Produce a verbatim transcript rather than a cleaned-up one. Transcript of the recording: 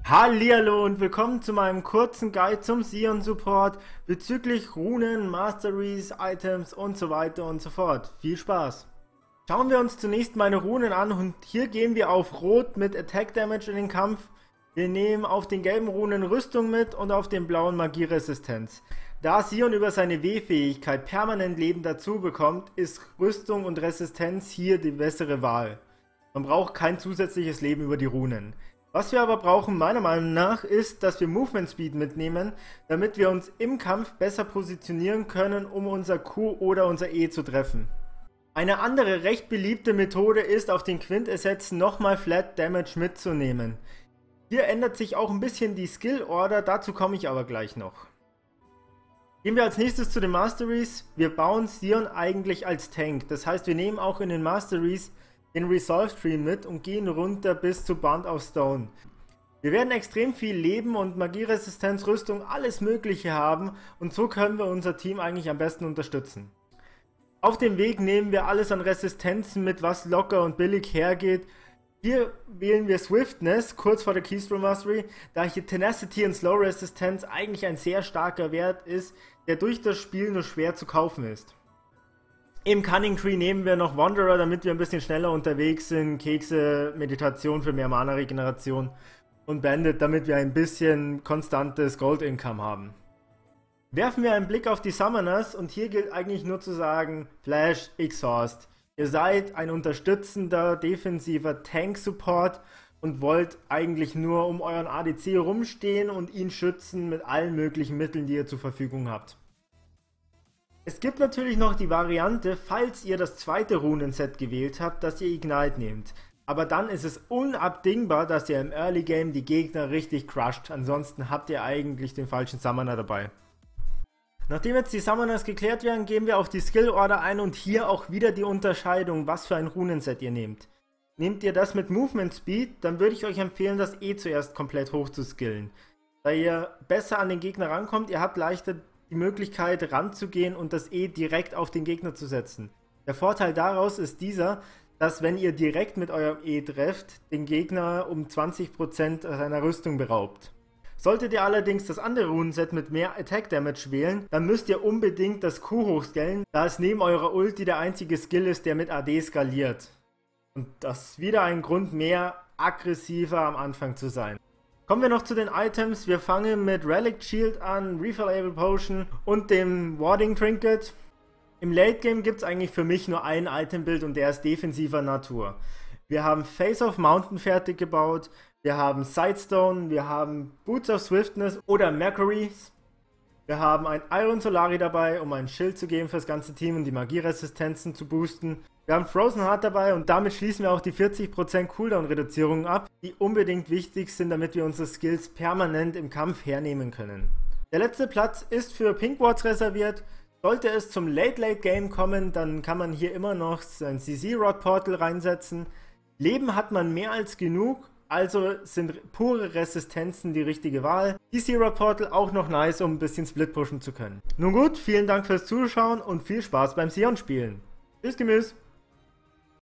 Hallihallo und willkommen zu meinem kurzen Guide zum Sion Support bezüglich Runen, Masteries, Items und so weiter und so fort. Viel Spaß! Schauen wir uns zunächst meine Runen an und hier gehen wir auf Rot mit Attack Damage in den Kampf. Wir nehmen auf den gelben Runen Rüstung mit und auf den blauen Magieresistenz. Da Sion über seine W-Fähigkeit permanent Leben dazu bekommt, ist Rüstung und Resistenz hier die bessere Wahl. Man braucht kein zusätzliches Leben über die Runen. Was wir aber brauchen, meiner Meinung nach, ist, dass wir Movement Speed mitnehmen, damit wir uns im Kampf besser positionieren können, um unser Q oder unser E zu treffen. Eine andere recht beliebte Methode ist, auf den Quintessenzen nochmal Flat Damage mitzunehmen. Hier ändert sich auch ein bisschen die Skill Order, dazu komme ich aber gleich noch. Gehen wir als nächstes zu den Masteries. Wir bauen Sion eigentlich als Tank, das heißt wir nehmen auch in den Masteries den Resolve Tree mit und gehen runter bis zu Bound of Stone. Wir werden extrem viel Leben und Magieresistenz, Rüstung, alles mögliche haben und so können wir unser Team eigentlich am besten unterstützen. Auf dem Weg nehmen wir alles an Resistenzen mit, was locker und billig hergeht. Hier wählen wir Swiftness, kurz vor der Keystone Mastery, da hier Tenacity und Slow Resistenz eigentlich ein sehr starker Wert ist, der durch das Spiel nur schwer zu kaufen ist. Im Cunning Tree nehmen wir noch Wanderer, damit wir ein bisschen schneller unterwegs sind, Kekse, Meditation für mehr Mana-Regeneration und Bandit, damit wir ein bisschen konstantes Gold-Income haben. Werfen wir einen Blick auf die Summoners und hier gilt eigentlich nur zu sagen, Flash, Exhaust. Ihr seid ein unterstützender, defensiver Tank-Support und wollt eigentlich nur um euren A D C rumstehen und ihn schützen mit allen möglichen Mitteln, die ihr zur Verfügung habt. Es gibt natürlich noch die Variante, falls ihr das zweite Runenset gewählt habt, dass ihr Ignite nehmt. Aber dann ist es unabdingbar, dass ihr im Early Game die Gegner richtig crusht. Ansonsten habt ihr eigentlich den falschen Summoner dabei. Nachdem jetzt die Summoners geklärt werden, gehen wir auf die Skill Order ein und hier auch wieder die Unterscheidung, was für ein Runenset ihr nehmt. Nehmt ihr das mit Movement Speed, dann würde ich euch empfehlen, das E zuerst komplett hoch zu skillen. Da ihr besser an den Gegner rankommt, ihr habt leichter die Möglichkeit ranzugehen und das E direkt auf den Gegner zu setzen. Der Vorteil daraus ist dieser, dass wenn ihr direkt mit eurem E trefft, den Gegner um zwanzig Prozent seiner Rüstung beraubt. Solltet ihr allerdings das andere Runenset mit mehr Attack Damage wählen, dann müsst ihr unbedingt das Q hochskillen, da es neben eurer Ulti der einzige Skill ist, der mit A D skaliert. Und das ist wieder ein Grund mehr, aggressiver am Anfang zu sein. Kommen wir noch zu den Items. Wir fangen mit Relic Shield an, Refillable Potion und dem Warding Trinket. Im Late Game gibt es eigentlich für mich nur ein Itembild und der ist defensiver Natur. Wir haben Face of Mountain fertig gebaut, wir haben Sightstone, wir haben Boots of Swiftness oder Mercury's. Wir haben ein Iron Solari dabei, um ein Schild zu geben für das ganze Team und die Magieresistenzen zu boosten. Wir haben Frozen Heart dabei und damit schließen wir auch die vierzig Prozent Cooldown-Reduzierung ab, die unbedingt wichtig sind, damit wir unsere Skills permanent im Kampf hernehmen können. Der letzte Platz ist für Pink Wards reserviert. Sollte es zum Late-Late-Game kommen, dann kann man hier immer noch sein C Z-Rod-Portal reinsetzen. Leben hat man mehr als genug, also sind pure Resistenzen die richtige Wahl. Die C-Rod-Portal auch noch nice, um ein bisschen Split pushen zu können. Nun gut, vielen Dank fürs Zuschauen und viel Spaß beim Sion spielen. Tschüss Gemüse!